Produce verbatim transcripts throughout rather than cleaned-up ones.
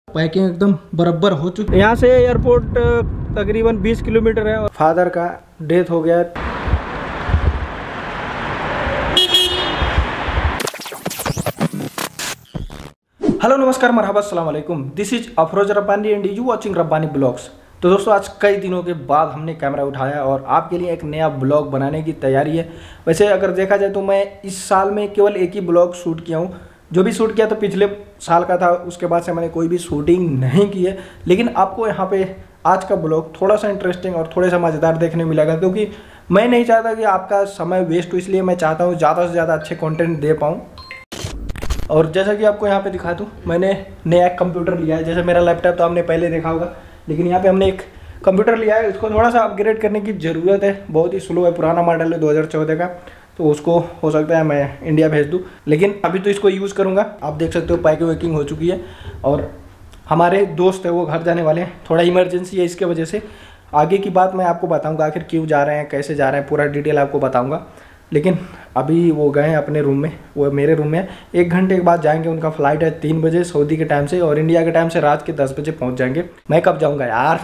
Packing एकदम बराबर हो चुकी है। यहाँ से एयरपोर्ट तकरीबन बीस किलोमीटर है और फादर का डेथ हो गया। हेलो नमस्कार मरहबा अस्सलाम वालेकुम, this is Afroz Rabbani and you watching Rabbani blogs. तो दोस्तों आज कई दिनों के बाद हमने कैमरा उठाया और आपके लिए एक नया ब्लॉग बनाने की तैयारी है। वैसे अगर देखा जाए तो मैं इस साल में केवल एक ही ब्लॉग शूट किया हूँ, जो भी शूट किया तो पिछले साल का था। उसके बाद से मैंने कोई भी शूटिंग नहीं की है। लेकिन आपको यहाँ पे आज का ब्लॉग थोड़ा सा इंटरेस्टिंग और थोड़ा सा मज़ेदार देखने मिलेगा, क्योंकि मैं नहीं चाहता कि आपका समय वेस्ट हो, इसलिए मैं चाहता हूँ ज़्यादा से ज़्यादा अच्छे कंटेंट दे पाऊँ। और जैसा कि आपको यहाँ पे दिखा दूँ, मैंने नया कंप्यूटर लिया है। जैसे मेरा लैपटॉप तो आपने पहले देखा होगा, लेकिन यहाँ पे हमने एक कंप्यूटर लिया है। इसको थोड़ा सा अपग्रेड करने की ज़रूरत है, बहुत ही स्लो है, पुराना मॉडल है दो हज़ार चौदह का। तो उसको हो सकता है मैं इंडिया भेज दूँ, लेकिन अभी तो इसको यूज़ करूँगा। आप देख सकते हो पैकिंग वैकिंग हो चुकी है और हमारे दोस्त है वो घर जाने वाले हैं। थोड़ा इमरजेंसी है, इसके वजह से आगे की बात मैं आपको बताऊँगा, आखिर क्यों जा रहे हैं, कैसे जा रहे हैं, पूरा डिटेल आपको बताऊँगा। लेकिन अभी वो गए हैं अपने रूम में, वो मेरे रूम में। एक घंटे के बाद जाएंगे, उनका फ्लाइट है तीन बजे सऊदी के टाइम से, और इंडिया के टाइम से रात के दस बजे पहुंच जाएंगे। मैं कब जाऊंगा यार,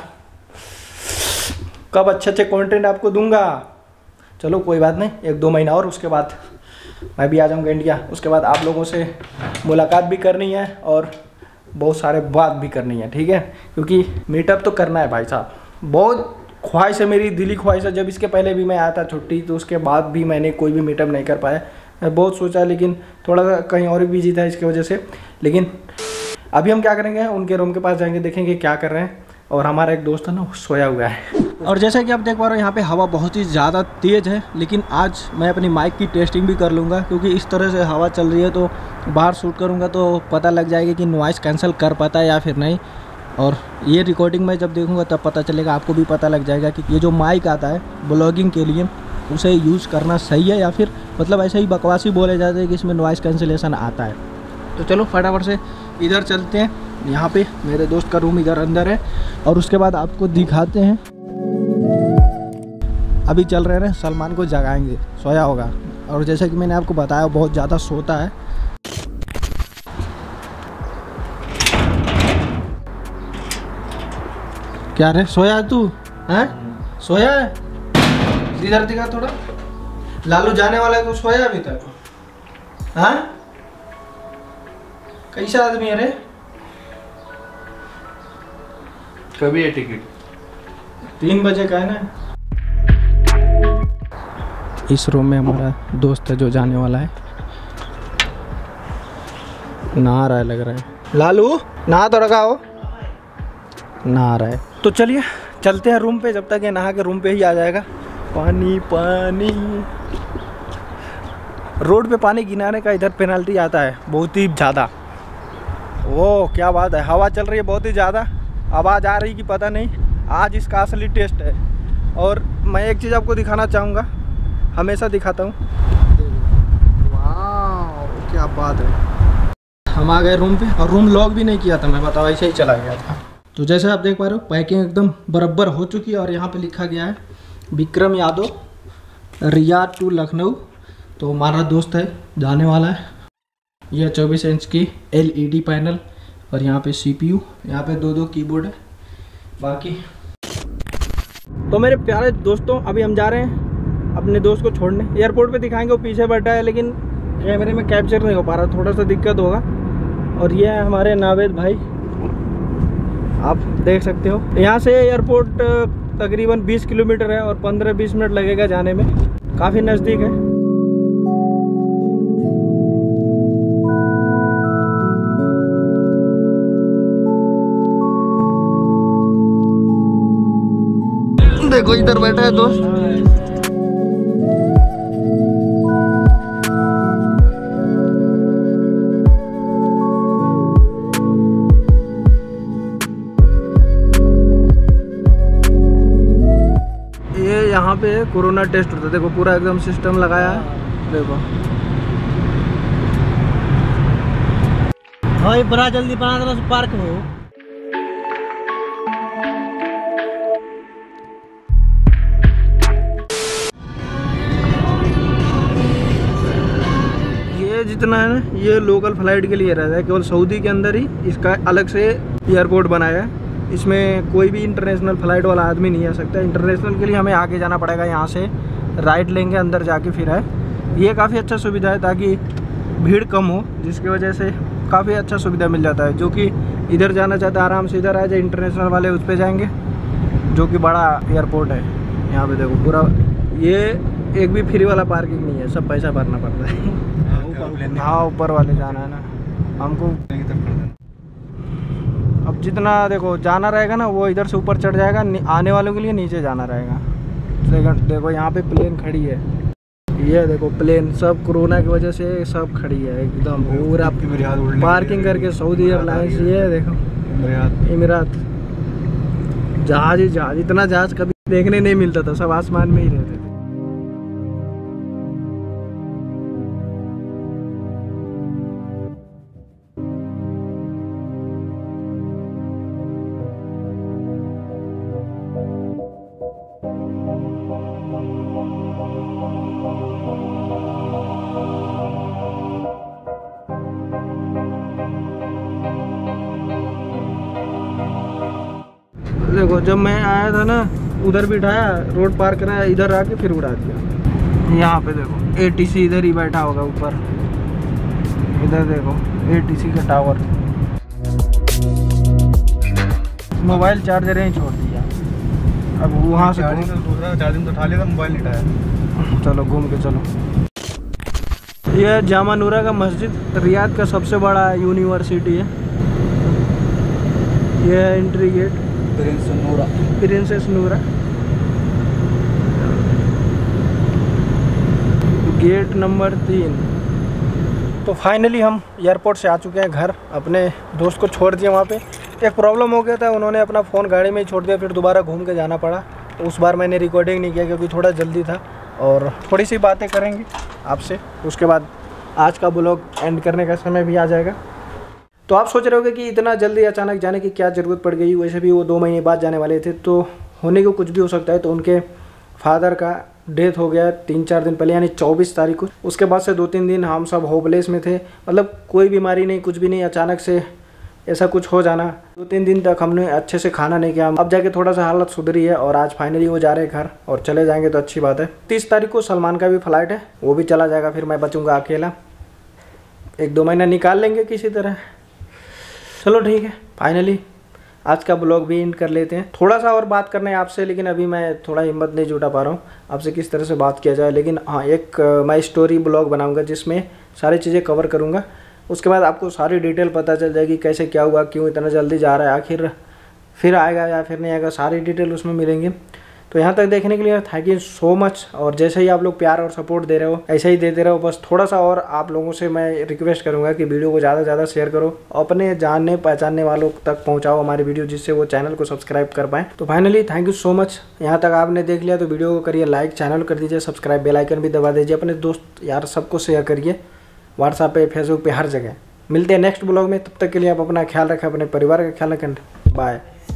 कब अच्छे अच्छे कंटेंट आपको दूंगा। चलो कोई बात नहीं, एक दो महीना और, उसके बाद मैं भी आ जाऊंगा इंडिया। उसके बाद आप लोगों से मुलाकात भी करनी है और बहुत सारे बात भी करनी है, ठीक है, क्योंकि मीटअप तो करना है भाई साहब। बहुत ख्वाहिश है मेरी, दिली ख्वाहिश है। जब इसके पहले भी मैं आया था छुट्टी, तो उसके बाद भी मैंने कोई भी मीटअप नहीं कर पाया। मैं बहुत सोचा, लेकिन थोड़ा सा कहीं और भी बिजी था इसकी वजह से। लेकिन अभी हम क्या करेंगे, उनके रूम के पास जाएंगे, देखेंगे क्या कर रहे हैं। और हमारा एक दोस्त है ना, सोया हुआ है। और जैसा कि आप देख पा रहे हो, यहाँ पे हवा बहुत ही ज़्यादा तेज़ है। लेकिन आज मैं अपनी माइक की टेस्टिंग भी कर लूँगा, क्योंकि इस तरह से हवा चल रही है तो बाहर शूट करूँगा तो पता लग जाएगा कि नॉइस कैंसिल कर पाता है या फिर नहीं। और ये रिकॉर्डिंग में जब देखूंगा तब पता चलेगा, आपको भी पता लग जाएगा कि ये जो माइक आता है ब्लॉगिंग के लिए, उसे यूज़ करना सही है या फिर मतलब ऐसे ही बकवासी बोले जाते हैं कि इसमें नॉइस कैंसिलेशन आता है। तो चलो फटाफट से इधर चलते हैं। यहाँ पे मेरे दोस्त का रूम इधर अंदर है और उसके बाद आपको दिखाते हैं। अभी चल रहे हैं, सलमान को जगाएंगे, सोया होगा। और जैसा कि मैंने आपको बताया, बहुत ज़्यादा सोता है। क्या रे, सोया है तू? हैं, सोया है? इधर दिखा थोड़ा। लालू जाने वाला है तो सोया अभी तक? हाँ, कैसा आदमी है रे? कभी है टिकट? तीन बजे का है ना। इस रूम में हमारा दोस्त है जो जाने वाला है, नहा रहा है लग रहा है। लालू नहा तो रखा हो, नहा रहा है। तो चलिए चलते हैं रूम पे, जब तक ये नहा के रूम पे ही आ जाएगा। पानी पानी, रोड पे पानी गिराने का इधर पेनल्टी आता है बहुत ही ज़्यादा। वो क्या बात है, हवा चल रही है बहुत ही ज़्यादा, आवाज़ आ रही कि पता नहीं। आज इसका असली टेस्ट है। और मैं एक चीज़ आपको दिखाना चाहूँगा, हमेशा दिखाता हूँ। वाह क्या बात है। हम आ गए रूम पे और रूम लॉक भी नहीं किया था, मैं बताओ ऐसे ही चला गया था। तो जैसे आप देख पा रहे हो, पैकिंग एकदम बराबर हो चुकी है और यहाँ पे लिखा गया है विक्रम यादव, रियाद टू लखनऊ। तो हमारा दोस्त है, जाने वाला है। यह चौबीस इंच की एलईडी पैनल और यहाँ पे सीपीयू, यहाँ पे दो दो कीबोर्ड है। बाकी तो मेरे प्यारे दोस्तों, अभी हम जा रहे हैं अपने दोस्त को छोड़ने। एयरपोर्ट पे दिखाएंगे, वो पीछे बैठा है, लेकिन कैमरे में कैप्चर नहीं हो पा रहा, थोड़ा सा दिक्कत होगा। और ये है हमारे नावेद भाई, आप देख सकते हो। यहाँ से एयरपोर्ट तकरीबन बीस किलोमीटर है और पंद्रह बीस मिनट लगेगा जाने में, काफ़ी नज़दीक है। देखो इधर बैठा है दोस्त। ये यहाँ पे कोरोना टेस्ट होता है, देखो पूरा एकदम सिस्टम लगाया है, देखो। भाई बड़ा जल्दी बना देना पार्क में। ये जितना है ना, ये लोकल फ्लाइट के लिए रहता है, केवल सऊदी के अंदर ही इसका अलग से एयरपोर्ट बनाया है, इसमें कोई भी इंटरनेशनल फ़्लाइट वाला आदमी नहीं आ सकता। इंटरनेशनल के लिए हमें आगे जाना पड़ेगा, यहाँ से राइट लेंगे, अंदर जाके फिर है। ये काफ़ी अच्छा सुविधा है ताकि भीड़ कम हो, जिसकी वजह से काफ़ी अच्छा सुविधा मिल जाता है। जो कि इधर जाना चाहता है आराम से इधर आ जाए, इंटरनेशनल वाले उस पर जाएंगे, जो कि बड़ा एयरपोर्ट है। यहाँ पे देखो पूरा, ये एक भी फ्री वाला पार्किंग नहीं है, सब पैसा भरना पड़ता है। हाँ ऊपर वाले जाना है ना हमको। अब जितना देखो जाना रहेगा ना, वो इधर से ऊपर चढ़ जाएगा, आने वालों के लिए नीचे जाना रहेगा। सेकंड देखो यहाँ पे प्लेन खड़ी है, ये देखो प्लेन सब कोरोना की वजह से सब खड़ी है एकदम पूरा पार्किंग करके। सऊदी एयरलाइंस, ये देखो इमिरात, जहाज ही जहाज, इतना जहाज कभी देखने नहीं मिलता था, सब आसमान में ही रहते थे। देखो जब मैं आया था ना, उधर बिठाया, रोड पार कराया, इधर आके फिर उड़ा दिया। यहाँ पे देखो एटीसी इधर ही बैठा होगा ऊपर, इधर देखो एटीसी का टावर। मोबाइल चार्जर ही छोड़ दिया। अब वहाँ से दूसरा चार्जिंग तो उठा लिया था, मोबाइल नहीं उठाया। चलो घूम के चलो। यह जामा नूरा का मस्जिद, रियाद का सबसे बड़ा यूनिवर्सिटी है। यह entry gate princess Noura, princess Noura gate number तीन। तो फाइनली हम एयरपोर्ट से आ चुके हैं घर, अपने दोस्त को छोड़ दिया वहाँ पे। एक प्रॉब्लम हो गया था, उन्होंने अपना फ़ोन गाड़ी में ही छोड़ दिया, फिर दोबारा घूम के जाना पड़ा। तो उस बार मैंने रिकॉर्डिंग नहीं किया क्योंकि थोड़ा जल्दी था, और थोड़ी सी बातें करेंगे आपसे, उसके बाद आज का ब्लॉग एंड करने का समय भी आ जाएगा। तो आप सोच रहे होगे कि इतना जल्दी अचानक जाने की क्या ज़रूरत पड़ गई, वैसे भी वो दो महीने बाद जाने वाले थे, तो होने को कुछ भी हो सकता है। तो उनके फादर का डेथ हो गया तीन चार दिन पहले, यानी चौबीस तारीख को। उसके बाद से दो तीन दिन हम सब होपलेस में थे, मतलब कोई बीमारी नहीं, कुछ भी नहीं, अचानक से ऐसा कुछ हो जाना। दो तीन दिन तक हमने अच्छे से खाना नहीं किया, अब जाके थोड़ा सा हालत सुधरी है, और आज फाइनली वो जा रहे हैं घर, और चले जाएंगे तो अच्छी बात है। तीस तारीख को सलमान का भी फ्लाइट है, वो भी चला जाएगा, फिर मैं बचूँगा अकेला। एक दो महीना निकाल लेंगे किसी तरह। चलो ठीक है, फाइनली आज का ब्लॉग भी एंड कर लेते हैं। थोड़ा सा और बात करना है आपसे, लेकिन अभी मैं थोड़ा हिम्मत नहीं जुटा पा रहा हूँ आपसे किस तरह से बात किया जाए। लेकिन हाँ, एक मैं स्टोरी ब्लॉग बनाऊँगा जिसमें सारी चीज़ें कवर करूँगा। उसके बाद आपको सारी डिटेल पता चल जाएगी, कैसे क्या हुआ, क्यों इतना जल्दी जा रहा है, आखिर फिर आएगा या फिर नहीं आएगा, सारी डिटेल उसमें मिलेंगी। तो यहाँ तक देखने के लिए थैंक यू सो मच। और जैसे ही आप लोग प्यार और सपोर्ट दे रहे हो, ऐसे ही देते रहो। बस थोड़ा सा और आप लोगों से मैं रिक्वेस्ट करूँगा कि वीडियो को ज़्यादा से ज़्यादा शेयर करो, अपने जानने पहचानने वालों तक पहुँचाओ हमारी वीडियो, जिससे वो चैनल को सब्सक्राइब कर पाएँ। तो finally thank you so much. यहाँ तक आपने देख लिया तो वीडियो को करिए लाइक, चैनल कर दीजिए सब्सक्राइब, बेल आइकन भी दबा दीजिए, अपने दोस्त यार सबको शेयर करिए, व्हाट्सएप पे, फेसबुक पे, हर जगह। मिलते हैं नेक्स्ट ब्लॉग में, तब तक के लिए आप अपना ख्याल रखें, अपने परिवार का ख्याल रखें। बाय।